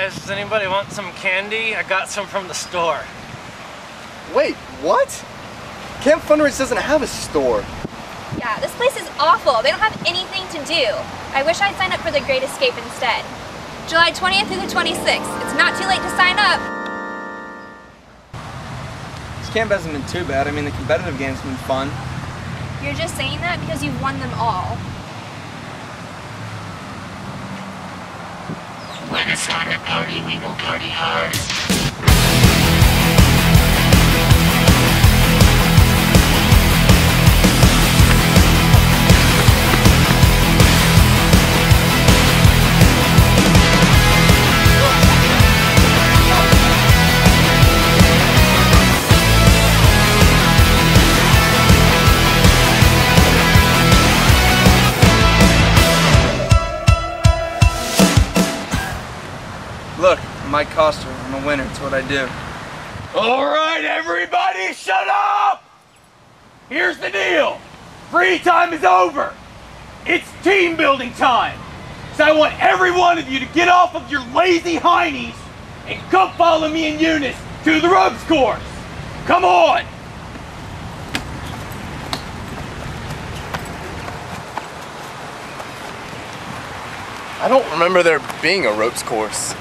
guys, does anybody want some candy? I got some from the store. Wait, what? Camp Fundraise doesn't have a store. Yeah, this place is awful. They don't have anything to do. I wish I'd signed up for the Great Escape instead. July 20th through the 26th. It's not too late to sign up. This camp hasn't been too bad. I mean, the competitive game's been fun. You're just saying that because you've won them all. When it's not a party, we will party hard. Look, Mike Coster. I'm a winner. It's what I do. All right, everybody, shut up! Here's the deal. Free time is over. It's team building time. So I want every one of you to get off of your lazy heinies and come follow me in Eunice to the ropes course. Come on. I don't remember there being a ropes course.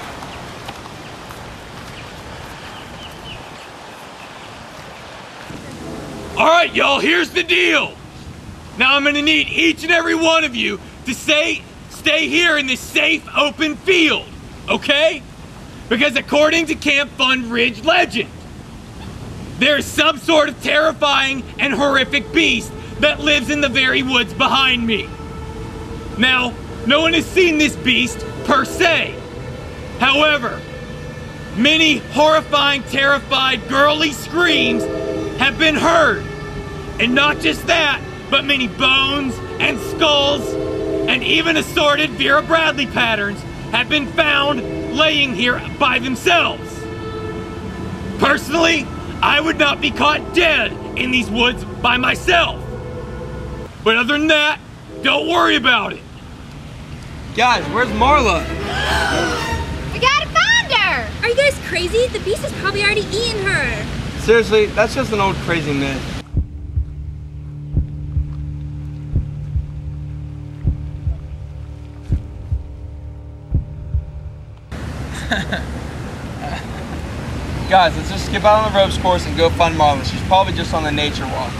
All right, y'all, here's the deal. Now I'm gonna need each and every one of you to stay here in this safe, open field, okay? Because according to Camp Fun Ridge legend, there is some sort of terrifying and horrific beast that lives in the very woods behind me. Now, no one has seen this beast per se. However, many horrifying, terrified, girly screams have been heard. And not just that, but many bones and skulls and even assorted Vera Bradley patterns have been found laying here by themselves. Personally, I would not be caught dead in these woods by myself. But other than that, don't worry about it. Guys, where's Marla? We gotta find her! Are you guys crazy? The beast has probably already eaten her. Seriously, that's just an old crazy myth. Guys, let's just skip out on the ropes course and go find Marla. She's probably just on the nature walk.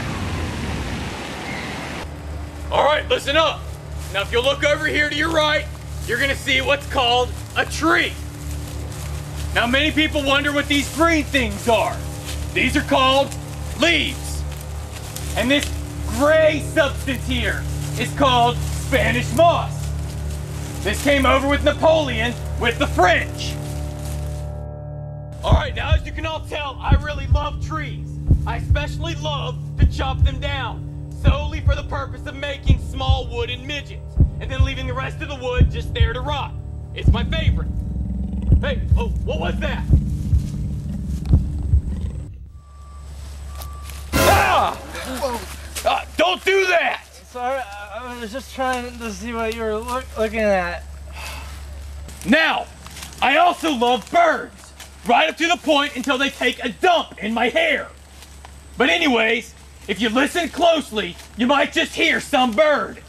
All right, listen up. Now, if you look over here to your right, you're gonna see what's called a tree. Now, many people wonder what these green things are. These are called leaves. And this gray substance here is called Spanish moss. This came over with Napoleon with the French. All right, now as you can all tell, I really love trees. I especially love to chop them down solely for the purpose of making small wooden midgets and then leaving the rest of the wood just there to rot. It's my favorite. Hey, oh, what was that? Ah! Don't do that! Sorry, I was just trying to see what you were looking at. Now, I also love birds. Right up to the point until they take a dump in my hair. But anyways, if you listen closely, you might just hear some bird.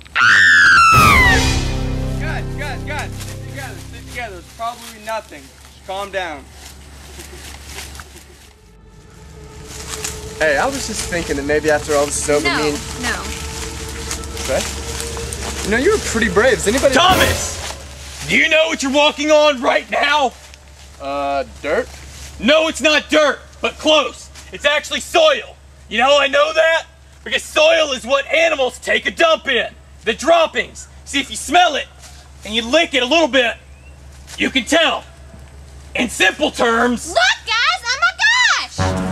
Guys, stick together. It's probably nothing. Just calm down. Hey, I was just thinking that maybe after all this is over, me and... No. What? You know, you were pretty brave. Is anybody... Thomas! Do you know what you're walking on right now? Dirt? No, it's not dirt, but close. It's actually soil. You know how I know that? Because soil is what animals take a dump in. The droppings. See, if you smell it and you lick it a little bit, you can tell. In simple terms... Look, guys! Oh my gosh!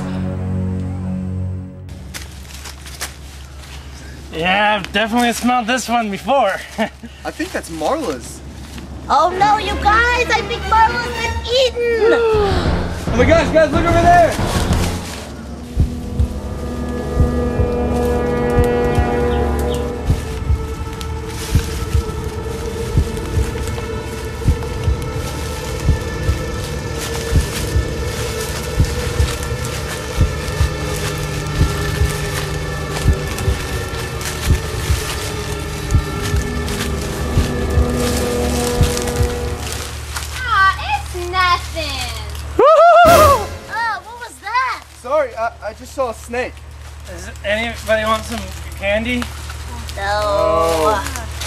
Yeah, I've definitely smelled this one before. I think that's Marla's. Oh no, you guys! I think Marla's been eaten! Oh my gosh, guys, look over there! sorry, I just saw a snake. Does anybody want some candy? No.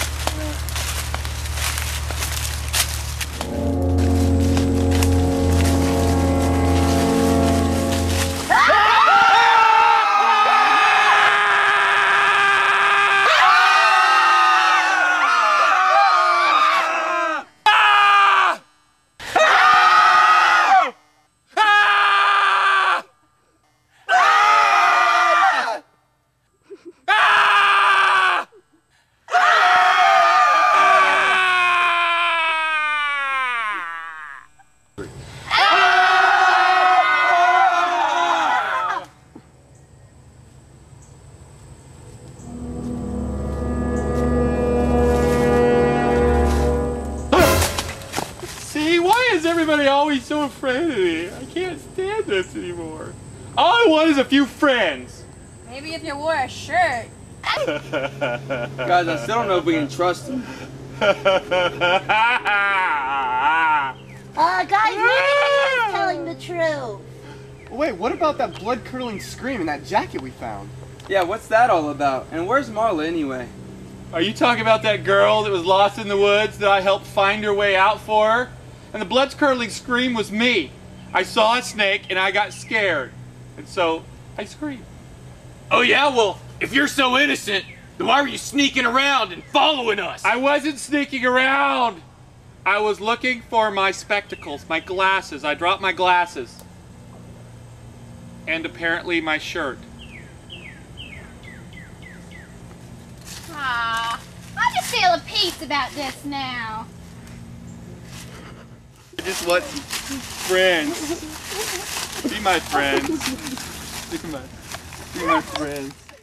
Why is everybody always so afraid of me? I can't stand this anymore. All I want is a few friends. Maybe if you wore a shirt. Guys, I still don't know if we can trust him. Guys, maybe he's telling the truth. Wait, what about that blood-curdling scream in that jacket we found? Yeah, what's that all about? And where's Marla anyway? Are you talking about that girl that was lost in the woods that I helped find her way out for her? And the blood-curdling scream was me. I saw a snake and I got scared. And so I screamed. Oh yeah? Well, if you're so innocent, then why were you sneaking around and following us? I wasn't sneaking around. I was looking for my spectacles, my glasses. I dropped my glasses. And apparently my shirt. Ah, I just feel a peace about this now. I just want friends. Be my friends. Be my friends.